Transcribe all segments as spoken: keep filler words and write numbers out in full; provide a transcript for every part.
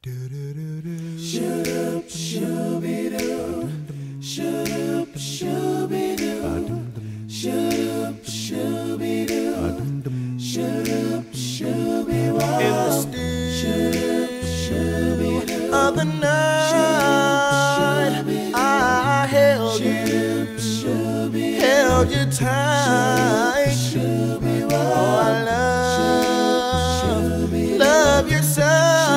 Shoop shooby doo, shoop shooby doo, shoop shooby doo, shoop shooby woo. In the still of the night, I held you, held you tight. Oh, I love, love you so.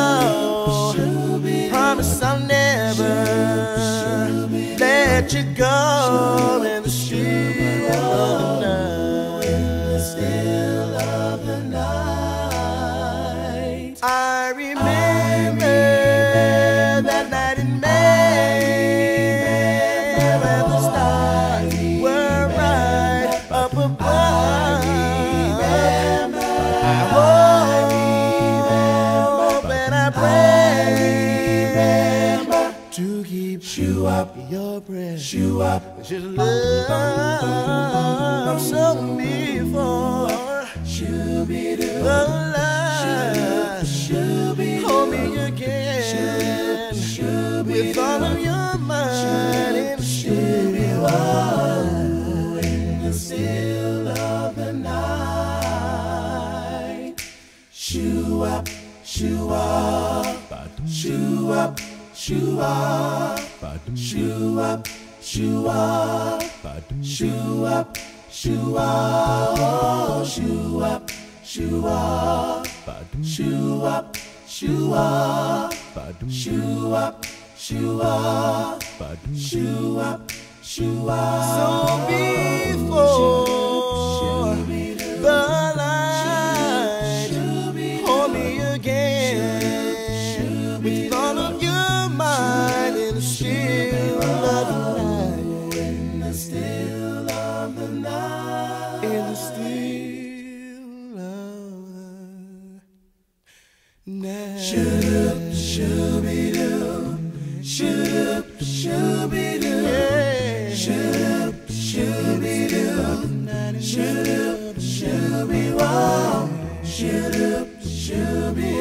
Promise I'll never let you go. In the still of the night, in the still of the night, I remember that night in May, when the stars were right up above. I hope and I pray to keep you up your breath, you up, just love so before the light, hold me again with all of your might and still in the still of the night. Shoo up, shoo up, shoo up. Shoo up, shoo up, shoo up, shoo up, shoo up, shoo up, shoo up, shoo up, shoo up, shoo up, shoo up, shoo up, shoo up. So before the light, hold me again with all of you. In the still of the night, in the still of the night, in the still of the night. Shoop shooby doo, shoop shooby doo, shoop shooby doo, shoop shooby woo, shoop shooby.